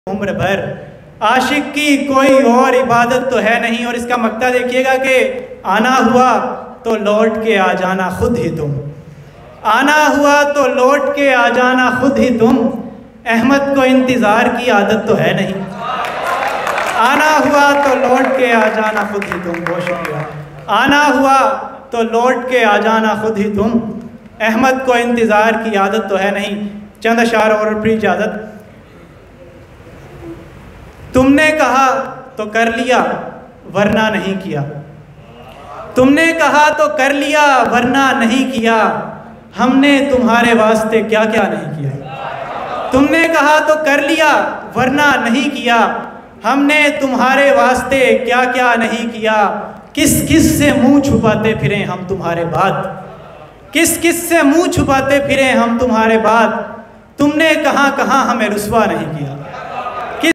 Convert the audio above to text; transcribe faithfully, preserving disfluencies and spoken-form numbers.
उम्र भर आशिक की कोई और इबादत तो है नहीं। और इसका मक्ता देखिएगा कि आना हुआ तो लौट के आ जाना खुद ही तुम, आना हुआ तो लौट के आ जाना खुद ही तुम। अहमद को इंतज़ार की आदत तो है नहीं, आना हुआ तो लौट के आ जाना खुद ही तुम। बहुत शुक्रिया। आना हुआ तो लौट के आ जाना खुद ही तुम, अहमद को इंतज़ार की आदत तो है नहीं। चंद अशार और फिर इजाज़त। तुमने कहा तो कर लिया वरना नहीं किया, तुमने कहा तो कर लिया वरना नहीं किया। हमने तुम्हारे वास्ते क्या क्या नहीं किया। तुमने कहा तो कर लिया वरना नहीं किया, हमने तुम्हारे वास्ते क्या क्या नहीं किया। किस किस से मुंह छुपाते फिरें हम तुम्हारे बाद, किस किस से मुंह छुपाते फिरें हम तुम्हारे बाद। तुमने कहाँ कहाँ हमें रुसवा नहीं किया।